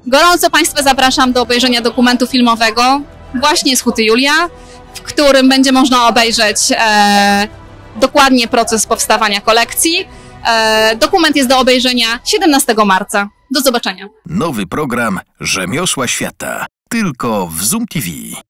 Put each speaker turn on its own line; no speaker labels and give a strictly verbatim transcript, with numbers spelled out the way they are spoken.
Gorąco Państwa zapraszam do obejrzenia dokumentu filmowego właśnie z Huty Julia, w którym będzie można obejrzeć e, dokładnie proces powstawania kolekcji. E, dokument jest do obejrzenia siedemnastego marca. Do zobaczenia.
Nowy program Rzemiosła Świata. Tylko w Zoom T V.